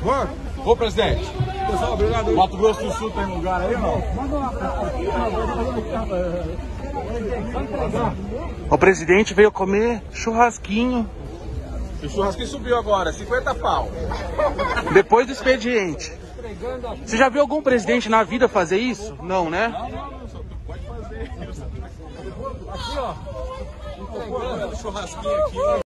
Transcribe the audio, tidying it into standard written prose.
Ô, presidente. Pessoal, obrigado. Mato Grosso do Sul tem lugar aí ou não? O presidente veio comer churrasquinho. O churrasquinho subiu agora, 50 pau. Depois do expediente. Você já viu algum presidente na vida fazer isso? Não, né? Não, pode fazer. Aqui, ó. Churrasquinho aqui.